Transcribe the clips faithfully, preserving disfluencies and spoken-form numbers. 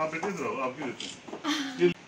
आप बेटे इधर आओ, आपकी देते हैं।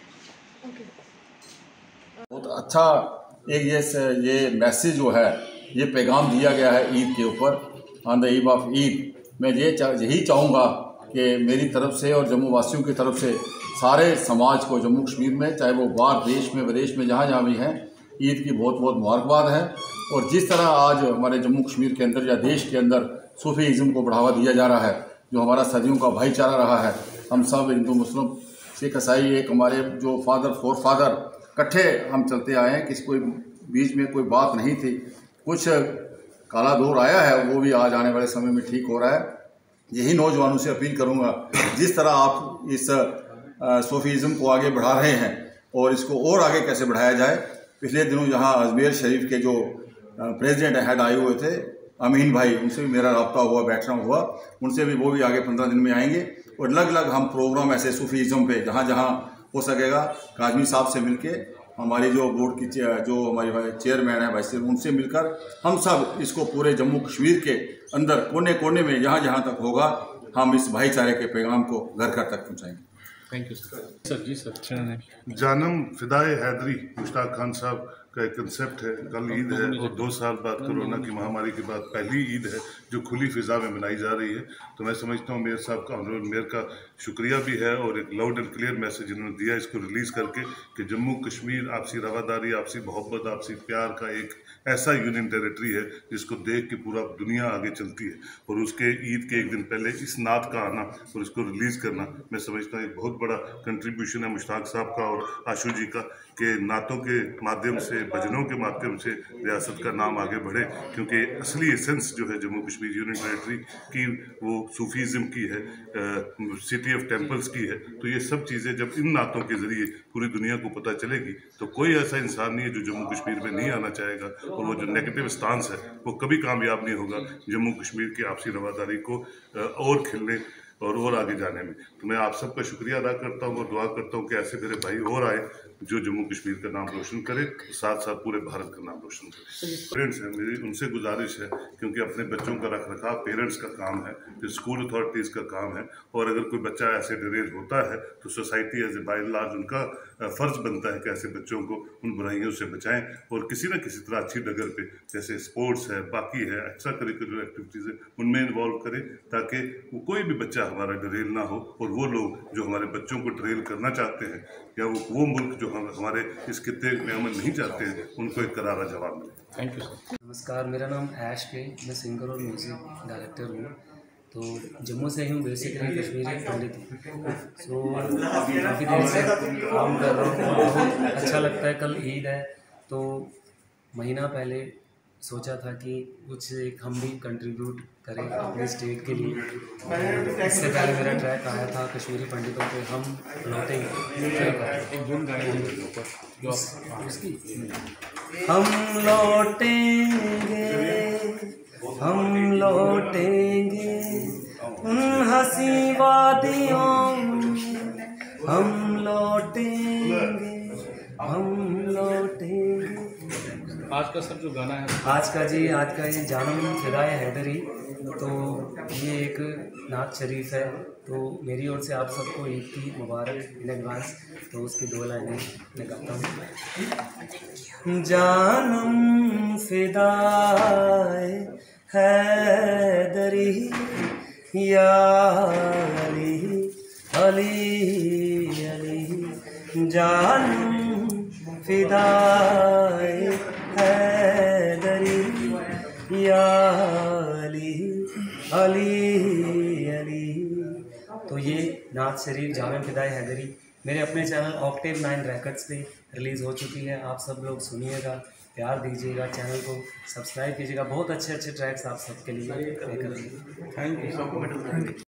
बहुत अच्छा एक ये ये मैसेज जो है ये पैगाम दिया गया है ईद के ऊपर, on the eve of Eid. मैं ये चा, यही चाहूँगा कि मेरी तरफ से और जम्मू वासियों की तरफ से सारे समाज को जम्मू कश्मीर में, चाहे वो बाहर देश में विदेश में जहाँ जहाँ भी हैं, ईद की बहुत बहुत मुबारकबाद है। और जिस तरह आज हमारे जम्मू कश्मीर के अंदर या देश के अंदर सूफीज़म को बढ़ावा दिया जा रहा है, जो हमारा सदियों का भाईचारा रहा है, हम सब हिंदू मुस्लिम सिख ईसाई एक हमारे जो फादर फोर फादर इकट्ठे हम चलते आए हैं, किसी कोई बीच में कोई बात नहीं थी। कुछ काला दौर आया है, वो भी आज आने वाले समय में ठीक हो रहा है। यही नौजवानों से अपील करूंगा, जिस तरह आप इस सूफीज़म को आगे बढ़ा रहे हैं और इसको और आगे कैसे बढ़ाया जाए। पिछले दिनों यहाँ अजमेर शरीफ के जो प्रेसिडेंट हेड आए हुए थे अमीन भाई, उनसे भी मेरा रब्ता हुआ, बैठना हुआ उनसे भी, वो भी आगे पंद्रह दिन में आएंगे और अलग अलग हम प्रोग्राम ऐसे सूफीज़म पे जहाँ जहाँ हो सकेगा काजमी साहब से मिलके, हमारी जो बोर्ड की जो हमारी चेयरमैन है वाइस चेयरमैन, उनसे मिलकर हम सब इसको पूरे जम्मू कश्मीर के अंदर कोने कोने में जहाँ जहाँ तक होगा हम इस भाईचारे के पैगाम को घर घर तक पहुँचाएंगे। Thank you sir. Sir ji sir. Janam Fidae Hydari Mushtaq Khan साहब का एक कंसेप्ट है। कल ईद है और दो साल बाद कोरोना की महामारी के बाद पहली ईद है जो खुली फिजा में मनाई जा रही है। तो मैं समझता हूँ मेयर साहब का, ऑनरेबल मेयर का शुक्रिया भी है और एक लाउड एंड क्लियर मैसेज इन्होंने दिया इसको रिलीज़ करके कि जम्मू कश्मीर आपसी रवादारी, आपसी मोहब्बत, आपसी प्यार का एक ऐसा यूनियन टेरिटरी है जिसको देख के पूरा दुनिया आगे चलती है। और उसके ईद के एक दिन पहले इस नात का आना और इसको रिलीज़ करना, मैं समझता हूँ एक बहुत बड़ा कंट्रीब्यूशन है मुश्ताक साहब का और आशू जी का, कि नातों के माध्यम से, भजनों के माध्यम से रियासत का नाम आगे बढ़े। क्योंकि असली एसेंस जो है जम्मू कश्मीर यूनियन टेरिटरी की वो सूफीज़म की है, सिटी ऑफ टेम्पल्स की है। तो ये सब चीज़ें जब इन नातों के ज़रिए पूरी दुनिया को पता चलेगी तो कोई ऐसा इंसान नहीं है जो जम्मू कश्मीर में नहीं आना चाहेगा। और वो जो नेगेटिव स्टांस है वो कभी कामयाब नहीं होगा जम्मू कश्मीर की आपसी रवादारी को और खिलने और और आगे जाने में। तो मैं आप सबका शुक्रिया अदा करता हूँ और दुआ करता हूँ कि ऐसे मेरे भाई और आए जो जम्मू कश्मीर का नाम रोशन करे, साथ साथ पूरे भारत का नाम रोशन करे। पेरेंट्स हैं मेरी, उनसे गुजारिश है, क्योंकि अपने बच्चों का रख रखाव पेरेंट्स का काम है, फिर स्कूल अथॉरिटीज़ का काम है। और अगर कोई बच्चा ऐसे डिरेल होता है तो society as a by large उनका फ़र्ज बनता है कि ऐसे बच्चों को उन बुराइयों से बचाएं और किसी न किसी तरह अच्छी डगर पे, जैसे स्पोर्ट्स है, बाकी है, एक्स्ट्रा करिकुलर एक्टिविटीज़ है, उनमें इन्वॉल्व करें ताकि वो कोई भी बच्चा हमारा डरेल ना हो। और वो लोग जो हमारे बच्चों को डरेल करना चाहते हैं या वो वो मुल्क जो हम हमारे इस खित्ते में अमन नहीं चाहते हैं, उनको एक करारा जवाब मिले। Thank you sir. नमस्कार, मेरा नाम ऐश के, मैं सिंगर और म्यूज़िक डायरेक्टर हूँ। तो जम्मू से ही हूँ, बेसिकली कश्मीरी पंडित। सो काफ़ी देर से काम कर रहा हूँ, बहुत अच्छा लगता है। कल ईद है तो महीना पहले सोचा था कि कुछ एक हम भी कंट्रीब्यूट करें अपने स्टेट के लिए। इससे पहले मेरा ट्रैक आया था कश्मीरी पंडितों पे, हम लौटेंगे, हम लौटेंगे, हम लौटेंगे उन हंसी वादियों में, हम लौटेंगे, हम लौटेंगे। आज का सर जो गाना है, आज का जी आज का ये जानम फिदाए हैदरी, तो ये एक नात शरीफ है। तो मेरी ओर से आप सबको ईद की मुबारक इन एडवांस। तो उसकी दो लाइनें मैं गाता हूँ। जानम फिदाए हैदरी या अली अली अली, जानम फिदाए हैदरी या अली अली अली। तो ये नात शरीफ जामे फिदाए हैदरी मेरे अपने चैनल ऑक्टेव नाइन रैकेट्स पे रिलीज़ हो चुकी है। आप सब लोग सुनिएगा, प्यार दीजिएगा, चैनल को सब्सक्राइब कीजिएगा। बहुत अच्छे अच्छे ट्रैक्स आप सबके लिए लेकर आएंगे। Thank you.